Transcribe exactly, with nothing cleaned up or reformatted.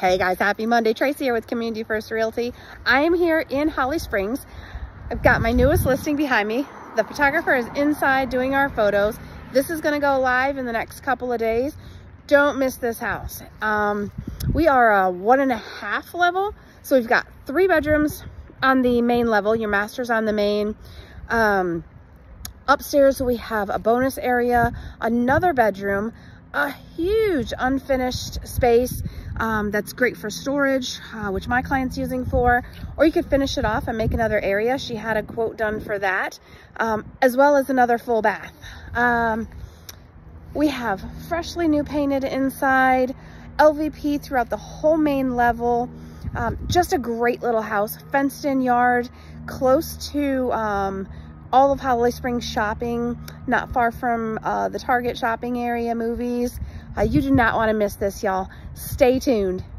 Hey guys, happy Monday. Tracy here with Community First Realty. I am here in Holly Springs. I've got my newest listing behind me. The photographer is inside doing our photos. This is going to go live in the next couple of days. Don't miss this house. Um, we are a one and a half level. So we've got three bedrooms on the main level. Your master's on the main. Um, upstairs we have a bonus area, another bedroom, a huge unfinished space um, that's great for storage, uh, which my client's using for, or you could finish it off and make another area. She had a quote done for that, um, as well as another full bath. Um, we have freshly new painted inside, L V P throughout the whole main level. Um, just a great little house, fenced in yard, close to um, all of Holly Springs shopping, not far from uh, the Target shopping area, movies. Uh, you do not want to miss this, y'all. Stay tuned.